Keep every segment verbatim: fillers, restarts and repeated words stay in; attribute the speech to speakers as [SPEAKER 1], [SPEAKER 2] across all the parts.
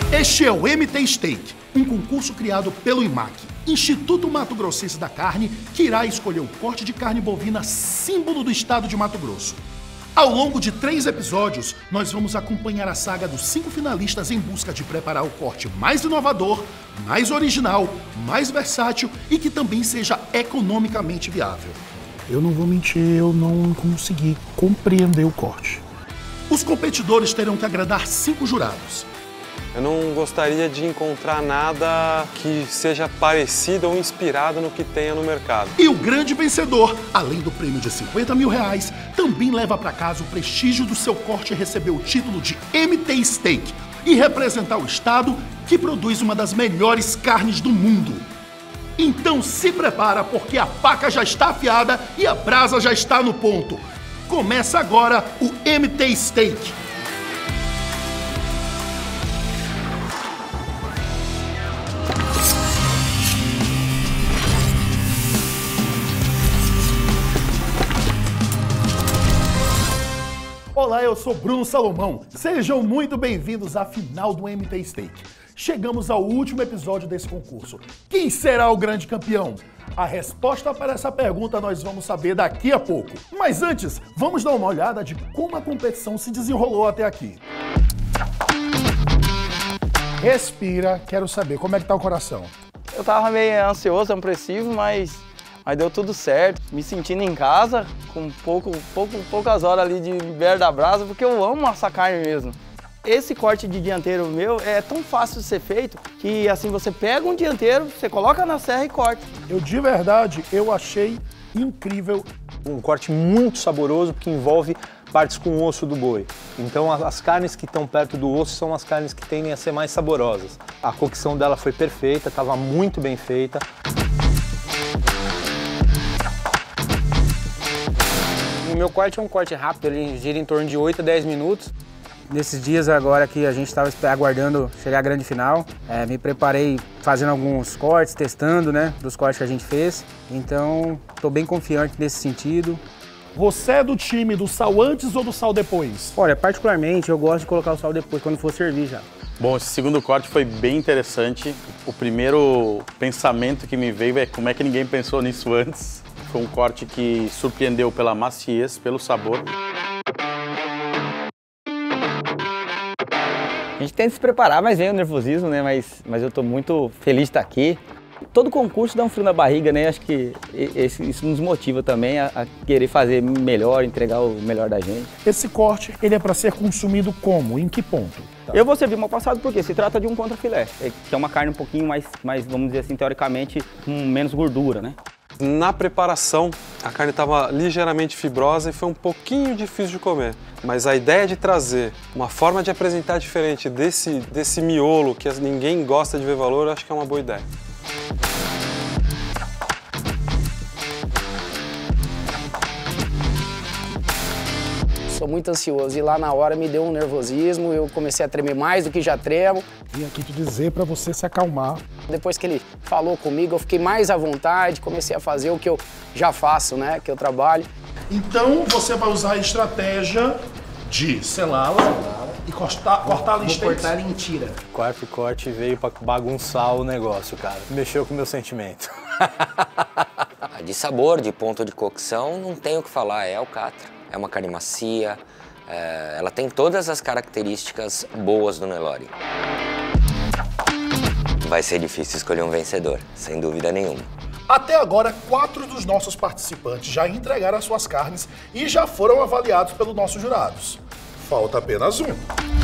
[SPEAKER 1] Este é o M T Steak, um concurso criado pelo I M A C, Instituto Mato Grossense da Carne, que irá escolher o corte de carne bovina símbolo do estado de Mato Grosso. Ao longo de três episódios, nós vamos acompanhar a saga dos cinco finalistas em busca de preparar o corte mais inovador, mais original, mais versátil e que também seja economicamente viável.
[SPEAKER 2] Eu não vou mentir, eu não consegui compreender o corte.
[SPEAKER 1] Os competidores terão que agradar cinco jurados.
[SPEAKER 3] Eu não gostaria de encontrar nada que seja parecido ou inspirado no que tenha no mercado.
[SPEAKER 1] E o grande vencedor, além do prêmio de cinquenta mil reais, também leva para casa o prestígio do seu corte e receber o título de M T Steak e representar o estado que produz uma das melhores carnes do mundo. Então se prepara, porque a faca já está afiada e a brasa já está no ponto. Começa agora o M T Steak. Olá, eu sou Bruno Salomão. Sejam muito bem-vindos à final do M T Steak. Chegamos ao último episódio desse concurso. Quem será o grande campeão? A resposta para essa pergunta nós vamos saber daqui a pouco. Mas antes, vamos dar uma olhada de como a competição se desenrolou até aqui.
[SPEAKER 2] Respira, quero saber, como é que tá o coração?
[SPEAKER 4] Eu tava meio ansioso, apreensivo, mas, mas deu tudo certo. Me sentindo em casa, com pouco, pouco, poucas horas ali de beira da brasa, porque eu amo assar carne mesmo. Esse corte de dianteiro meu é tão fácil de ser feito que assim você pega um dianteiro, você coloca na serra e corta.
[SPEAKER 2] Eu de verdade, eu achei incrível.
[SPEAKER 5] Um corte muito saboroso porque envolve partes com o osso do boi. Então as carnes que estão perto do osso são as carnes que tendem a ser mais saborosas. A cocção dela foi perfeita, estava muito bem feita.
[SPEAKER 6] O meu corte é um corte rápido, ele gira em torno de oito a dez minutos. Nesses dias agora que a gente estava aguardando chegar à grande final, é, me preparei fazendo alguns cortes, testando, né, dos cortes que a gente fez. Então, estou bem confiante nesse sentido.
[SPEAKER 2] Você é do time do sal antes ou do sal depois?
[SPEAKER 6] Olha, particularmente eu gosto de colocar o sal depois, quando for servir já.
[SPEAKER 7] Bom, esse segundo corte foi bem interessante. O primeiro pensamento que me veio é como é que ninguém pensou nisso antes. Foi um corte que surpreendeu pela maciez, pelo sabor.
[SPEAKER 4] A gente tenta se preparar, mas vem o nervosismo, né? Mas, mas eu tô muito feliz de estar aqui. Todo concurso dá um frio na barriga, né? Acho que esse, isso nos motiva também a, a querer fazer melhor, entregar o melhor da gente.
[SPEAKER 2] Esse corte, ele é para ser consumido como? Em que ponto?
[SPEAKER 4] Tá. Eu vou servir mal passado porque se trata de um contrafilé, que é uma carne um pouquinho mais, mais, vamos dizer assim, teoricamente, com menos gordura, né?
[SPEAKER 3] Na preparação, a carne estava ligeiramente fibrosa e foi um pouquinho difícil de comer. Mas a ideia de trazer uma forma de apresentar diferente desse, desse miolo que ninguém gosta de ver valor, eu acho que é uma boa ideia.
[SPEAKER 8] Sou muito ansioso e lá na hora me deu um nervosismo, eu comecei a tremer mais do que já tremo.
[SPEAKER 2] Vim aqui te dizer para você se acalmar.
[SPEAKER 8] Depois que ele falou comigo, eu fiquei mais à vontade, comecei a fazer o que eu já faço, né, que eu trabalho.
[SPEAKER 1] Então você vai usar a estratégia de selá-la e cortar, cortar em steaks.
[SPEAKER 8] Cortar em tira.
[SPEAKER 5] O quarto corte veio para bagunçar o negócio, cara. Mexeu com o meu sentimento.
[SPEAKER 9] De sabor, de ponto de cocção, não tem o que falar, é alcatra. É uma carne macia, é, ela tem todas as características boas do Nelore. Vai ser difícil escolher um vencedor, sem dúvida nenhuma.
[SPEAKER 1] Até agora, quatro dos nossos participantes já entregaram as suas carnes e já foram avaliados pelos nossos jurados. Falta apenas um.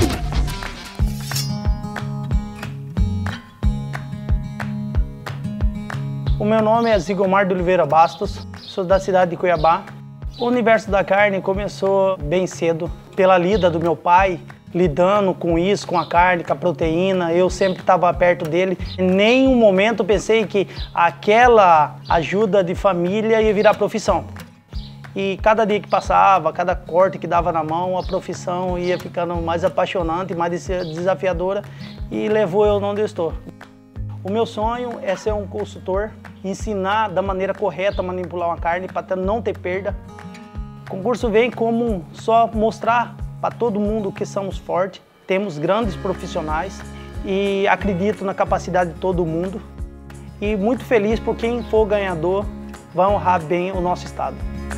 [SPEAKER 10] O meu nome é Zigomar de Oliveira Bastos, sou da cidade de Cuiabá. O universo da carne começou bem cedo, pela lida do meu pai, lidando com isso, com a carne, com a proteína. Eu sempre estava perto dele. Em nenhum momento pensei que aquela ajuda de família ia virar profissão. E cada dia que passava, cada corte que dava na mão, a profissão ia ficando mais apaixonante, mais desafiadora e levou eu onde eu estou. O meu sonho é ser um consultor, ensinar da maneira correta a manipular uma carne para não ter perda. O concurso vem como só mostrar para todo mundo que somos fortes, temos grandes profissionais e acredito na capacidade de todo mundo. E muito feliz por quem for ganhador, vai honrar bem o nosso estado.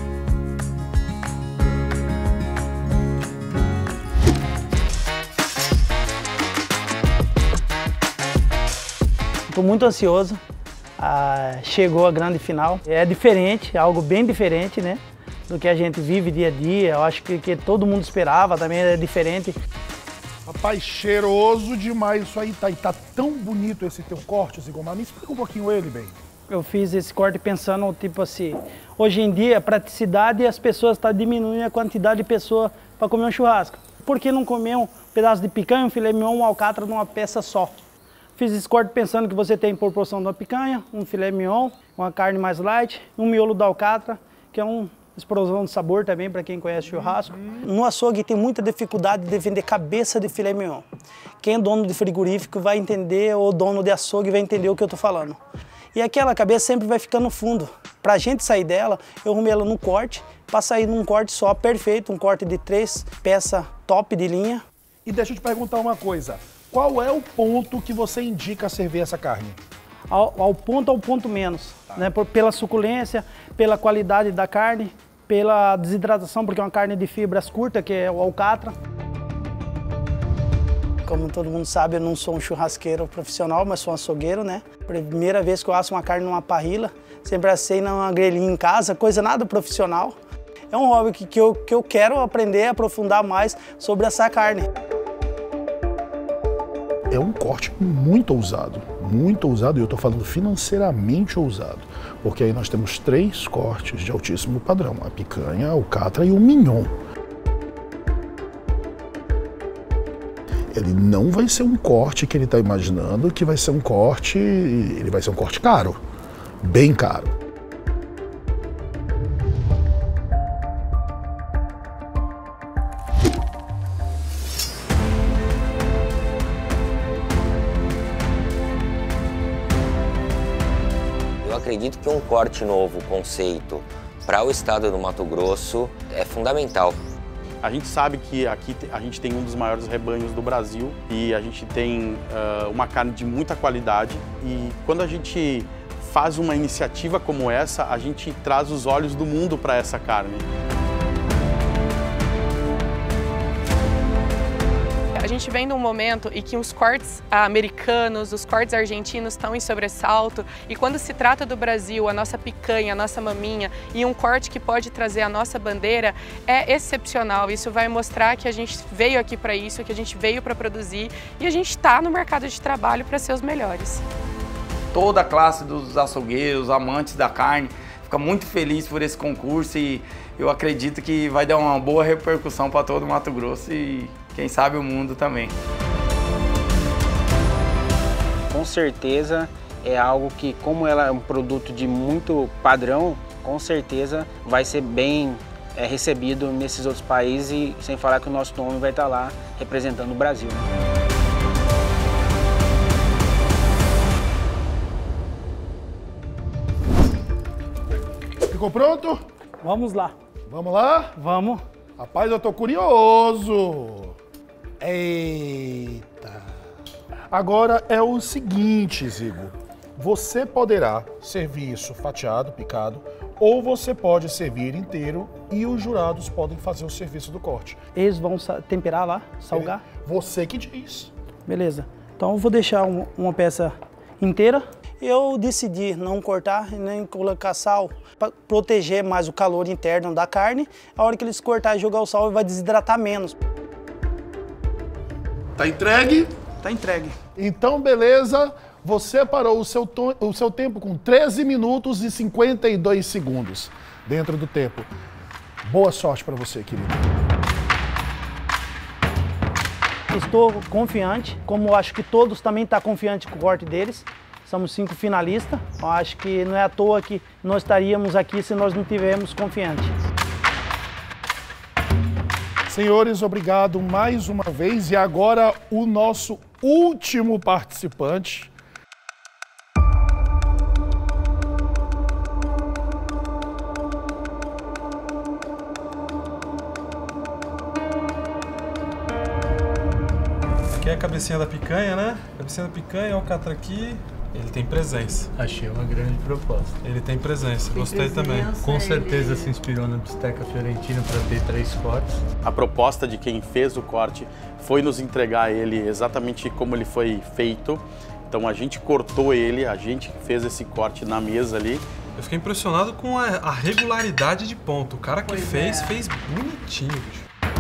[SPEAKER 10] Estou muito ansioso, ah, chegou a grande final. É diferente, é algo bem diferente, né, do que a gente vive dia a dia. Eu acho que, que todo mundo esperava, também é diferente.
[SPEAKER 1] Rapaz, cheiroso demais isso aí, tá, e tá tão bonito esse teu corte, Zigomar. Me explica um pouquinho ele, bem.
[SPEAKER 10] Eu fiz esse corte pensando, tipo assim, hoje em dia, a praticidade e as pessoas estão diminuindo a quantidade de pessoas para comer um churrasco. Por que não comer um pedaço de picanha, um filé mignon, um alcatra numa peça só? Fiz esse corte pensando que você tem proporção de uma picanha, um filé mignon, uma carne mais light, um miolo da alcatra, que é uma explosão de sabor também para quem conhece churrasco. No açougue tem muita dificuldade de vender cabeça de filé mignon. Quem é dono de frigorífico vai entender, ou dono de açougue vai entender o que eu tô falando. E aquela cabeça sempre vai ficar no fundo. Pra gente sair dela, eu arrumei ela no corte, para sair num corte só, perfeito, um corte de três peças top de linha.
[SPEAKER 1] E deixa eu te perguntar uma coisa. Qual é o ponto que você indica servir essa carne?
[SPEAKER 10] Ao, ao ponto ao ponto menos, tá, né? Por, pela suculência, pela qualidade da carne, pela desidratação, porque é uma carne de fibras curtas, que é o alcatra. Como todo mundo sabe, eu não sou um churrasqueiro profissional, mas sou um açougueiro, né? Primeira vez que eu asso uma carne numa parrilla, sempre assei numa grelhinha em casa, coisa nada profissional. É um hobby que, que, eu, que eu quero aprender, aprofundar mais sobre essa carne.
[SPEAKER 2] É um corte muito ousado, muito ousado, e eu estou falando financeiramente ousado, porque aí nós temos três cortes de altíssimo padrão, a picanha, a alcatra e o mignon. Ele não vai ser um corte que ele está imaginando que vai ser um corte, ele vai ser um corte caro, bem caro.
[SPEAKER 9] Eu acredito que um corte novo, conceito, para o estado do Mato Grosso é fundamental.
[SPEAKER 7] A gente sabe que aqui a gente tem um dos maiores rebanhos do Brasil e a gente tem uh, uma carne de muita qualidade, e quando a gente faz uma iniciativa como essa, a gente traz os olhos do mundo para essa carne.
[SPEAKER 11] A gente vem num momento em que os cortes americanos, os cortes argentinos estão em sobressalto, e quando se trata do Brasil, a nossa picanha, a nossa maminha e um corte que pode trazer a nossa bandeira é excepcional. Isso vai mostrar que a gente veio aqui para isso, que a gente veio para produzir e a gente está no mercado de trabalho para ser os melhores.
[SPEAKER 4] Toda a classe dos açougueiros, amantes da carne, fica muito feliz por esse concurso, e eu acredito que vai dar uma boa repercussão para todo o Mato Grosso e quem sabe o mundo também.
[SPEAKER 6] Com certeza é algo que, como ela é um produto de muito padrão, com certeza vai ser bem é, recebido nesses outros países, e sem falar que o nosso nome vai estar lá representando o Brasil.
[SPEAKER 1] Ficou pronto?
[SPEAKER 10] Vamos lá.
[SPEAKER 1] Vamos lá?
[SPEAKER 10] Vamos.
[SPEAKER 1] Rapaz, eu tô curioso. Eita. Agora é o seguinte, Zigo. Você poderá servir isso fatiado, picado, ou você pode servir inteiro e os jurados podem fazer o serviço do corte.
[SPEAKER 10] Eles vão temperar lá, salgar?
[SPEAKER 1] É você que diz.
[SPEAKER 10] Beleza. Então eu vou deixar um, uma peça inteira. Eu decidi não cortar e nem colocar sal para proteger mais o calor interno da carne. A hora que eles cortarem e jogar o sal, vai desidratar menos.
[SPEAKER 1] Tá entregue?
[SPEAKER 10] Tá entregue.
[SPEAKER 1] Então, beleza. Você parou o seu, o seu tempo com treze minutos e cinquenta e dois segundos dentro do tempo. Boa sorte para você, querido.
[SPEAKER 10] Estou confiante, como eu acho que todos também estão confiantes com o corte deles. Somos cinco finalistas. Eu acho que não é à toa que nós estaríamos aqui se nós não tivermos confiantes.
[SPEAKER 1] Senhores, obrigado mais uma vez. E agora o nosso último participante.
[SPEAKER 3] aqui é a cabecinha da picanha, né? Cabecinha da picanha, alcatra aqui. Ele tem presença.
[SPEAKER 12] Achei uma grande proposta.
[SPEAKER 3] Ele tem presença, tem gostei presença, também.
[SPEAKER 12] Com certeza ele... se inspirou na bisteca fiorentina para ter três cortes.
[SPEAKER 7] A proposta de quem fez o corte foi nos entregar ele exatamente como ele foi feito. Então a gente cortou ele, a gente fez esse corte na mesa ali.
[SPEAKER 3] Eu fiquei impressionado com a, a regularidade de ponto. O cara que pois fez, é. fez bonitinho, bicho.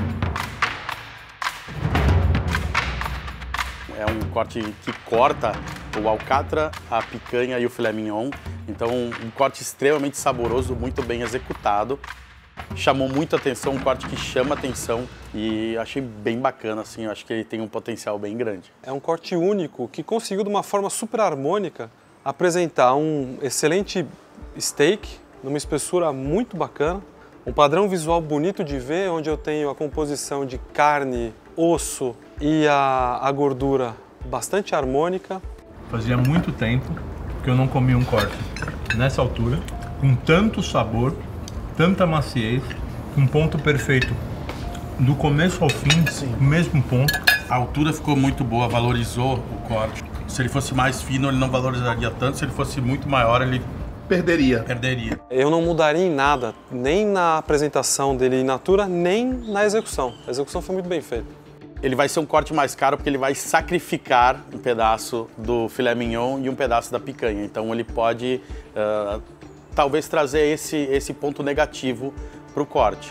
[SPEAKER 7] É um corte que corta o alcatra, a picanha e o filé mignon. Então, um corte extremamente saboroso, muito bem executado. Chamou muito atenção, um corte que chama atenção e achei bem bacana, assim, eu acho que ele tem um potencial bem grande.
[SPEAKER 3] É um corte único que conseguiu, de uma forma super harmônica, apresentar um excelente steak, numa espessura muito bacana, um padrão visual bonito de ver, onde eu tenho a composição de carne, osso e a, a gordura bastante harmônica.
[SPEAKER 12] Fazia muito tempo que eu não comia um corte nessa altura, com tanto sabor, tanta maciez, um ponto perfeito do começo ao fim, Sim. mesmo ponto.
[SPEAKER 7] A altura ficou muito boa, valorizou o corte. Se ele fosse mais fino, ele não valorizaria tanto, se ele fosse muito maior, ele
[SPEAKER 1] perderia.
[SPEAKER 7] perderia.
[SPEAKER 3] Eu não mudaria em nada, nem na apresentação dele in natura, nem na execução. A execução foi muito bem feita.
[SPEAKER 7] Ele vai ser um corte mais caro porque ele vai sacrificar um pedaço do filé mignon e um pedaço da picanha. Então ele pode, uh, talvez, trazer esse, esse ponto negativo para o corte.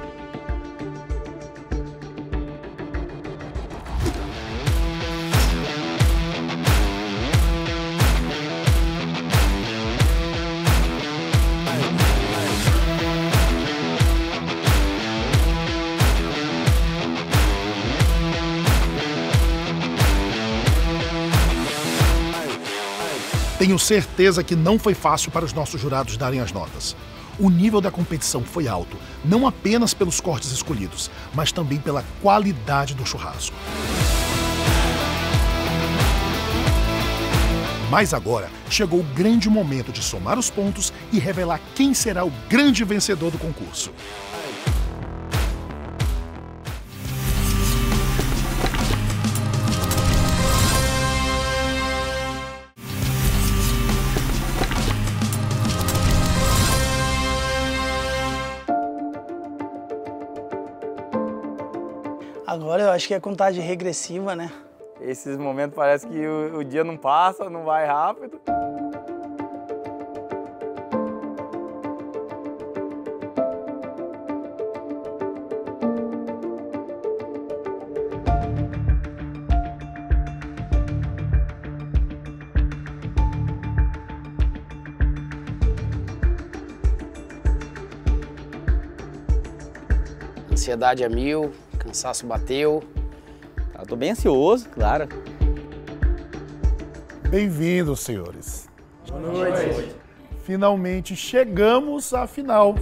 [SPEAKER 1] Tenho certeza que não foi fácil para os nossos jurados darem as notas. O nível da competição foi alto, não apenas pelos cortes escolhidos, mas também pela qualidade do churrasco. Mas agora chegou o grande momento de somar os pontos e revelar quem será o grande vencedor do concurso.
[SPEAKER 10] Agora eu acho que é contagem regressiva, né?
[SPEAKER 4] Esses momentos parece que o, o dia não passa, não vai rápido.
[SPEAKER 8] Ansiedade a mil, cansaço bateu.
[SPEAKER 4] Eu tô bem ansioso, claro.
[SPEAKER 2] Bem-vindos, senhores.
[SPEAKER 8] Boa noite.
[SPEAKER 2] Finalmente chegamos à final.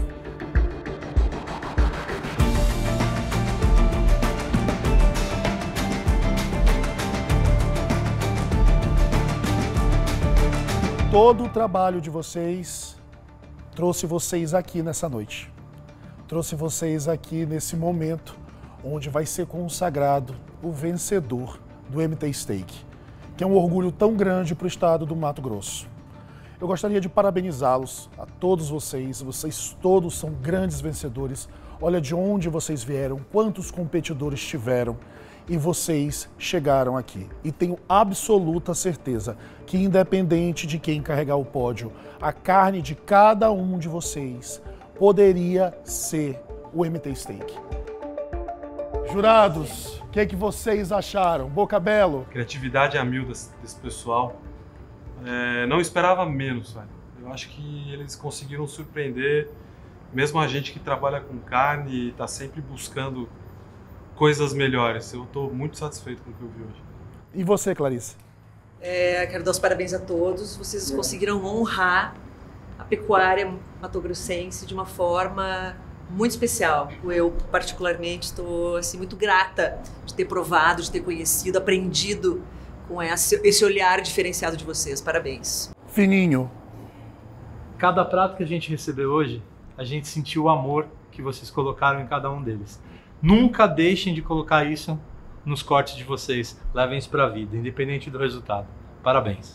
[SPEAKER 2] Todo o trabalho de vocês trouxe vocês aqui nessa noite. Trouxe vocês aqui nesse momento onde vai ser consagrado o vencedor do M T Steak, que é um orgulho tão grande para o estado do Mato Grosso. Eu gostaria de parabenizá-los, a todos vocês, vocês todos são grandes vencedores. Olha de onde vocês vieram, quantos competidores tiveram e vocês chegaram aqui. E tenho absoluta certeza que, independente de quem carregar o pódio, a carne de cada um de vocês poderia ser o M T Steak. Jurados, o que é que vocês acharam? Boca Belo?
[SPEAKER 3] Criatividade a mil desse, desse pessoal. É, não esperava menos, velho. Eu acho que eles conseguiram surpreender, mesmo a gente que trabalha com carne e está sempre buscando coisas melhores. Eu estou muito satisfeito com o que eu vi hoje.
[SPEAKER 2] E você, Clarice?
[SPEAKER 13] É, quero dar os parabéns a todos. Vocês conseguiram honrar a pecuária matogrossense de uma forma muito especial. Eu, particularmente, estou assim, muito grata de ter provado, de ter conhecido, aprendido com esse, esse olhar diferenciado de vocês. Parabéns.
[SPEAKER 2] Fininho.
[SPEAKER 12] Cada prato que a gente recebeu hoje, a gente sentiu o amor que vocês colocaram em cada um deles. Nunca deixem de colocar isso
[SPEAKER 5] nos cortes de vocês. Levem isso para a vida, independente do resultado. Parabéns.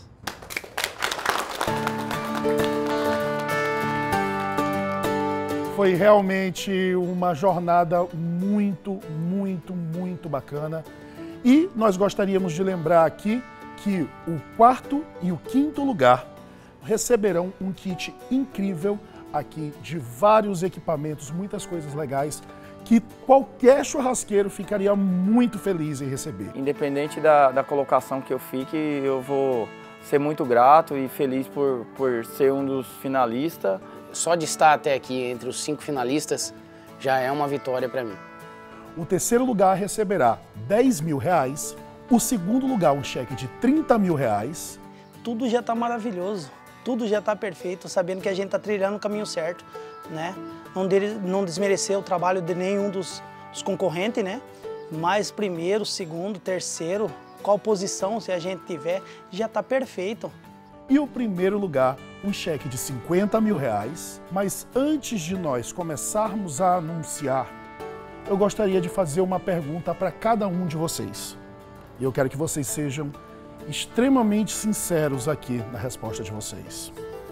[SPEAKER 2] Foi realmente uma jornada muito, muito, muito bacana. E nós gostaríamos de lembrar aqui que o quarto e o quinto lugar receberão um kit incrível aqui de vários equipamentos, muitas coisas legais, que qualquer churrasqueiro ficaria muito feliz em receber.
[SPEAKER 4] Independente da, da colocação que eu fique, eu vou ser muito grato e feliz por, por ser um dos finalistas.
[SPEAKER 8] Só de estar até aqui entre os cinco finalistas já é uma vitória para mim.
[SPEAKER 2] O terceiro lugar receberá dez mil reais, o segundo lugar um cheque de trinta mil reais.
[SPEAKER 10] Tudo já está maravilhoso, tudo já está perfeito, sabendo que a gente está trilhando o caminho certo, né? Não, de, não desmerecer o trabalho de nenhum dos, dos concorrentes, né? Mas primeiro, segundo, terceiro, qual posição se a gente tiver, já está perfeito.
[SPEAKER 2] E o primeiro lugar, um cheque de cinquenta mil reais. Mas antes de nós começarmos a anunciar, eu gostaria de fazer uma pergunta para cada um de vocês. E eu quero que vocês sejam extremamente sinceros aqui na resposta de vocês.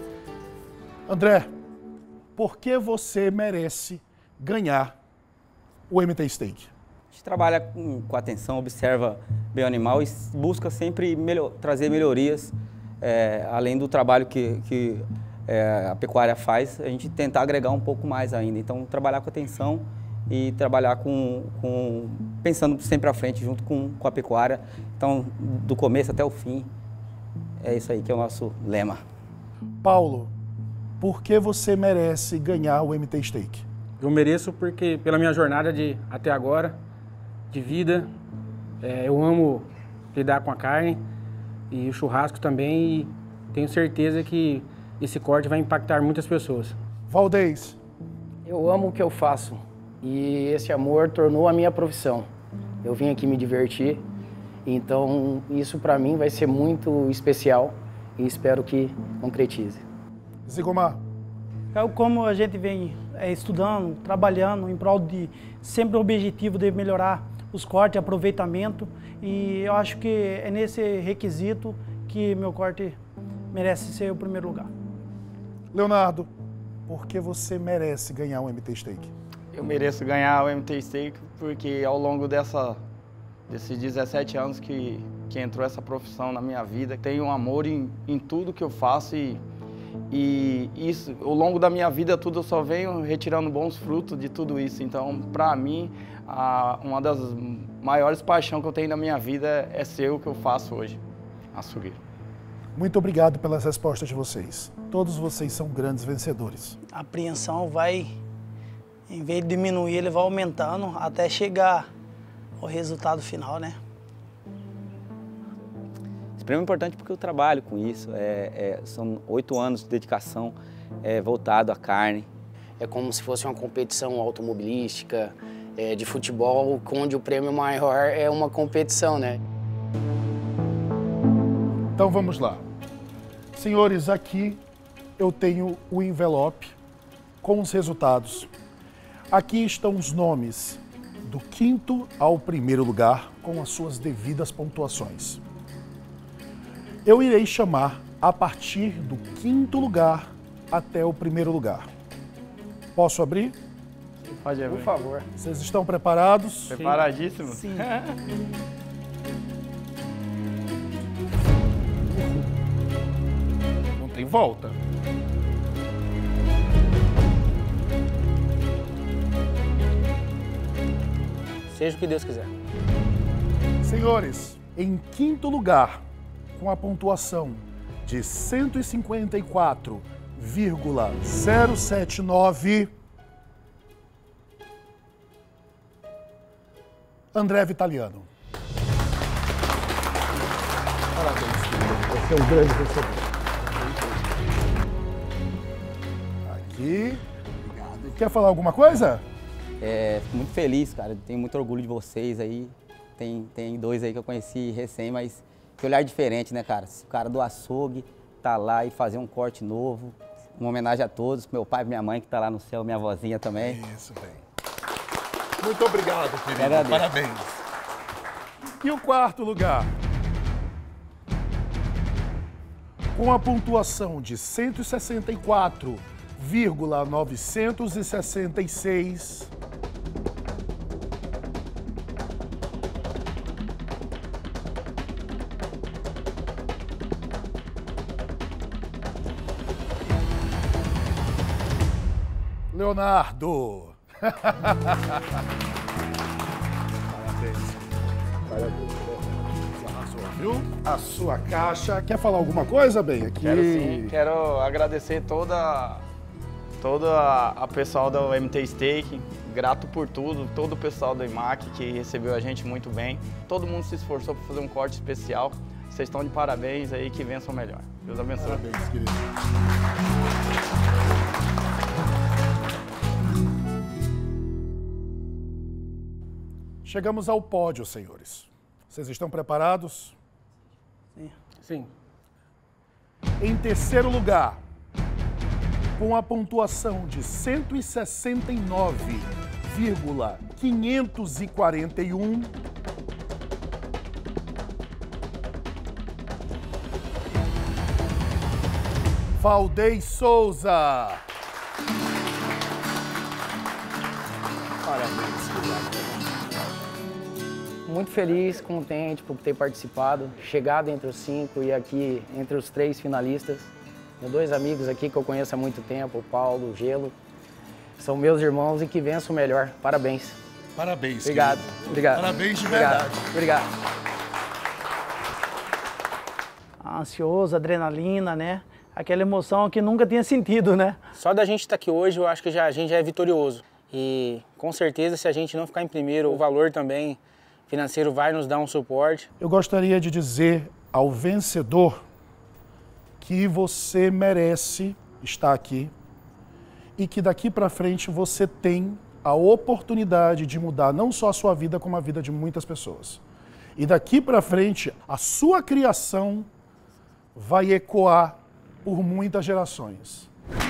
[SPEAKER 2] André, por que você merece ganhar o M T Steak?
[SPEAKER 14] A gente trabalha com, com atenção, observa bem o animal e busca sempre melhor, trazer melhorias. É, além do trabalho que, que é, a pecuária faz, a gente tentar agregar um pouco mais ainda. Então, trabalhar com atenção e trabalhar com, com pensando sempre à frente, junto com, com a pecuária. Então, do começo até o fim, é isso aí que é o nosso lema.
[SPEAKER 2] Paulo, por que você merece ganhar o M T Steak?
[SPEAKER 6] Eu mereço porque, pela minha jornada de até agora, de vida, é, eu amo lidar com a carne, e o churrasco também, e tenho certeza que esse corte vai impactar muitas pessoas.
[SPEAKER 2] Valdez.
[SPEAKER 8] Eu amo o que eu faço e esse amor tornou a minha profissão. Eu vim aqui me divertir, então isso para mim vai ser muito especial e espero que concretize.
[SPEAKER 2] Zigomar.
[SPEAKER 10] Como a gente vem é, estudando, trabalhando em prol de sempre o objetivo de melhorar os cortes, aproveitamento, e eu acho que é nesse requisito que meu corte merece ser o primeiro lugar.
[SPEAKER 2] Leonardo, por que você merece ganhar o M T Steak?
[SPEAKER 4] Eu mereço ganhar o M T Steak porque ao longo dessa, desses dezessete anos que, que entrou essa profissão na minha vida, tenho um amor em, em tudo que eu faço e, e isso, ao longo da minha vida tudo eu só venho retirando bons frutos de tudo isso. Então, para mim, a, uma das maiores paixões que eu tenho na minha vida é ser o que eu faço hoje, açougueiro.
[SPEAKER 2] Muito obrigado pelas respostas de vocês. Todos vocês são grandes vencedores.
[SPEAKER 10] A apreensão vai, em vez de diminuir, ele vai aumentando até chegar ao resultado final, né?
[SPEAKER 14] Extremamente importante porque eu trabalho com isso. É, é, são oito anos de dedicação é, voltado à carne.
[SPEAKER 8] É como se fosse uma competição automobilística, é, de futebol, onde o prêmio maior é uma competição, né?
[SPEAKER 2] Então vamos lá. Senhores, aqui eu tenho o envelope com os resultados. Aqui estão os nomes do quinto ao primeiro lugar com as suas devidas pontuações. Eu irei chamar a partir do quinto lugar até o primeiro lugar. Posso abrir?
[SPEAKER 4] Pode abrir.
[SPEAKER 8] Por favor.
[SPEAKER 2] Vocês estão preparados?
[SPEAKER 4] Preparadíssimos?
[SPEAKER 10] Sim.
[SPEAKER 2] Não tem volta.
[SPEAKER 8] Seja o que Deus quiser.
[SPEAKER 2] Senhores, em quinto lugar, com a pontuação de cento e cinquenta e quatro vírgula zero sete nove, André Vitaliano. Parabéns, você é um grande vencedor. Aqui. Obrigado. Quer falar alguma coisa?
[SPEAKER 14] É, fico muito feliz, cara. Tenho muito orgulho de vocês aí. Tem, tem dois aí que eu conheci recém, mas que olhar diferente, né, cara? O cara do açougue tá lá e fazer um corte novo. Uma homenagem a todos, meu pai e minha mãe que tá lá no céu, minha vozinha também.
[SPEAKER 2] Isso, bem. Muito obrigado, querido.
[SPEAKER 14] Agradeço.
[SPEAKER 2] Parabéns. E o quarto lugar, com a pontuação de cento e sessenta e quatro vírgula novecentos e sessenta e seis, Leonardo. Parabéns. Parabéns. Arrasou, viu? A sua caixa. Quer falar alguma coisa, bem? Aqui.
[SPEAKER 4] Quero sim. Quero agradecer toda, toda a pessoal da M T Steak. Grato por tudo. Todo o pessoal do I M A C que recebeu a gente muito bem. Todo mundo se esforçou para fazer um corte especial. Vocês estão de parabéns aí, que vençam melhor. Deus abençoe.
[SPEAKER 2] Parabéns, querido. Chegamos ao pódio, senhores. Vocês estão preparados?
[SPEAKER 6] Sim. Sim.
[SPEAKER 2] Em terceiro lugar, com a pontuação de cento e sessenta e nove vírgula quinhentos e quarenta e um, Valdez Souza. Parabéns,
[SPEAKER 8] Muito feliz, contente por ter participado, chegado entre os cinco e aqui entre os três finalistas. Tenho dois amigos aqui que eu conheço há muito tempo, o Paulo, o Gelo. São meus irmãos e que vençam o melhor. Parabéns.
[SPEAKER 2] Parabéns,
[SPEAKER 8] Obrigado.
[SPEAKER 2] querido.
[SPEAKER 8] Obrigado.
[SPEAKER 2] Parabéns de
[SPEAKER 8] Obrigado.
[SPEAKER 2] verdade.
[SPEAKER 8] Obrigado.
[SPEAKER 10] Ansioso, adrenalina, né? Aquela emoção que nunca tinha sentido, né?
[SPEAKER 6] Só da gente estar aqui hoje, eu acho que já, a gente já é vitorioso. E com certeza, se a gente não ficar em primeiro, o valor também financeiro vai nos dar um suporte.
[SPEAKER 2] Eu gostaria de dizer ao vencedor que você merece estar aqui e que daqui para frente você tem a oportunidade de mudar não só a sua vida, como a vida de muitas pessoas. E daqui para frente, a sua criação vai ecoar por muitas gerações.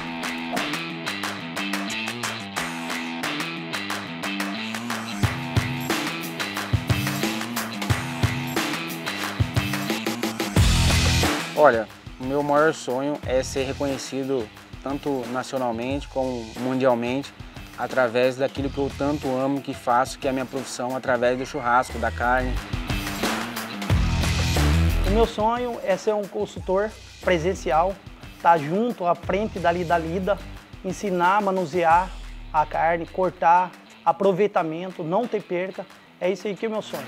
[SPEAKER 6] Olha, o meu maior sonho é ser reconhecido tanto nacionalmente como mundialmente através daquilo que eu tanto amo, que faço, que é a minha profissão, através do churrasco, da carne.
[SPEAKER 10] O meu sonho é ser um consultor presencial, estar junto à frente dali da lida, ensinar a manusear a carne, cortar, aproveitamento, não ter perca. É isso aí que é o meu sonho.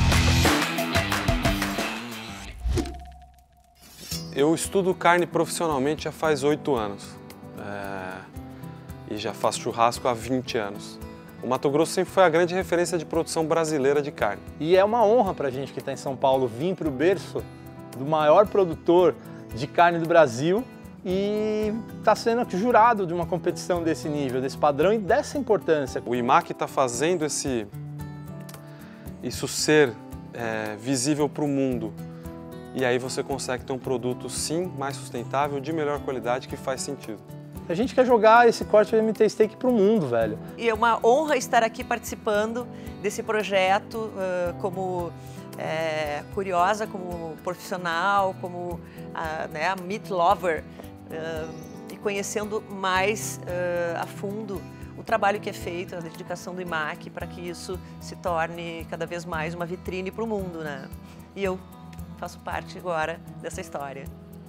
[SPEAKER 3] Eu estudo carne profissionalmente já faz oito anos é, e já faço churrasco há vinte anos. O Mato Grosso sempre foi a grande referência de produção brasileira de carne.
[SPEAKER 5] E é uma honra para a gente que está em São Paulo vir para o berço do maior produtor de carne do Brasil e está sendo jurado de uma competição desse nível, desse padrão e dessa importância.
[SPEAKER 3] O I M A C está fazendo esse, isso ser é, visível para o mundo. E aí você consegue ter um produto, sim, mais sustentável, de melhor qualidade, que faz sentido.
[SPEAKER 5] A gente quer jogar esse corte M T Steak para o mundo, velho.
[SPEAKER 13] E é uma honra estar aqui participando desse projeto uh, como é, curiosa, como profissional, como a, né, a meat lover uh, e conhecendo mais uh, a fundo o trabalho que é feito, a dedicação do I M A C para que isso se torne cada vez mais uma vitrine para o mundo, né? E eu faço parte agora dessa história.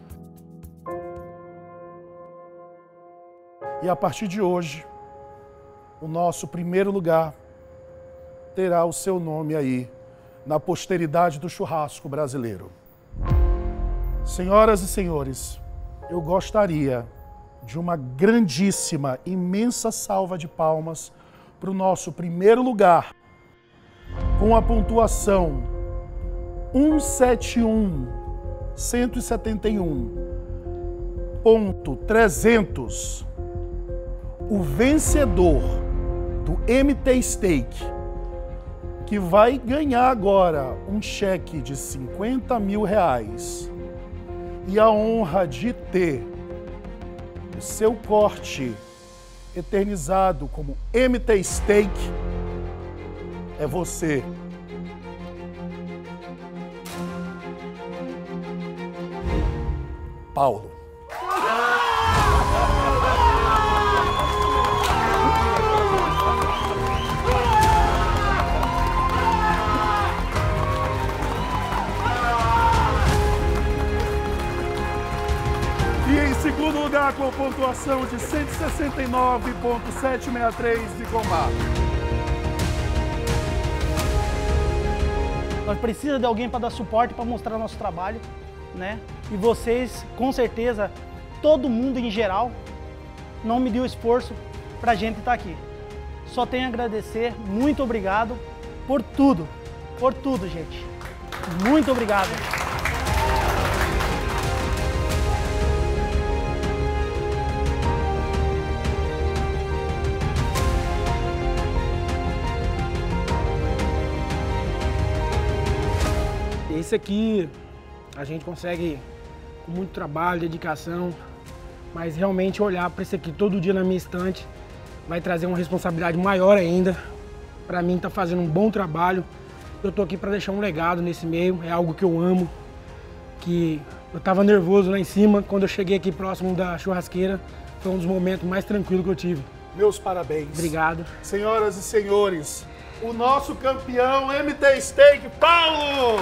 [SPEAKER 2] E a partir de hoje, o nosso primeiro lugar terá o seu nome aí na posteridade do churrasco brasileiro. Senhoras e senhores, eu gostaria de uma grandíssima, imensa salva de palmas para o nosso primeiro lugar, com a pontuação cento e setenta e um, cento e setenta e um ponto trezentos, o vencedor do M T Steak, que vai ganhar agora um cheque de cinquenta mil reais e a honra de ter o seu corte eternizado como M T Steak, é você. Paulo. E em segundo lugar, com pontuação de cento e sessenta e nove vírgula setecentos e sessenta e três, Zigomar.
[SPEAKER 10] Nós precisamos de alguém para dar suporte, para mostrar nosso trabalho, né? E vocês, com certeza, todo mundo em geral, não mediu esforço para a gente estar aqui. Só tenho a agradecer, muito obrigado por tudo, por tudo, gente. Muito obrigado.
[SPEAKER 6] Esse aqui a gente consegue com muito trabalho, dedicação, mas realmente olhar para esse aqui todo dia na minha estante vai trazer uma responsabilidade maior ainda. Para mim tá fazendo um bom trabalho. Eu tô aqui para deixar um legado nesse meio, é algo que eu amo, que eu tava nervoso lá em cima, quando eu cheguei aqui próximo da churrasqueira, foi um dos momentos mais tranquilos que eu tive.
[SPEAKER 2] Meus parabéns.
[SPEAKER 6] Obrigado.
[SPEAKER 2] Senhoras e senhores, o nosso campeão M T Steak, Paulo!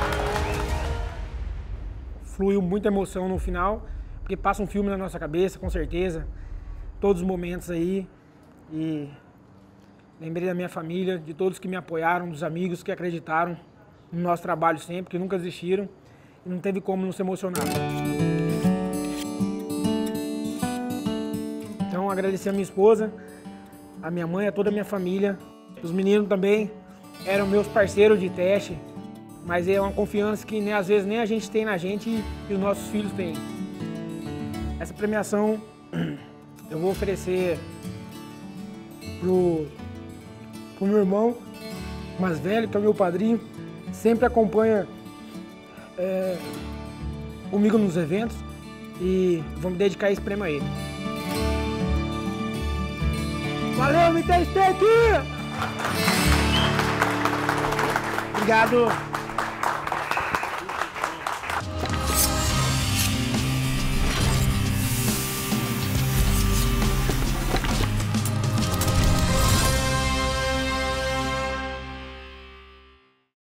[SPEAKER 6] Fluiu muita emoção no final, porque passa um filme na nossa cabeça, com certeza. Todos os momentos aí. E lembrei da minha família, de todos que me apoiaram, dos amigos que acreditaram no nosso trabalho sempre, que nunca desistiram. E não teve como não se emocionar. Então, agradecer a minha esposa, a minha mãe, a toda a minha família. Os meninos também eram meus parceiros de teste, mas é uma confiança que nem, às vezes nem a gente tem na gente e os nossos filhos têm. Essa premiação eu vou oferecer pro, pro meu irmão mais velho, que é o meu padrinho, sempre acompanha é, comigo nos eventos e vou me dedicar esse prêmio a ele. Valeu, M T Steak! Obrigado.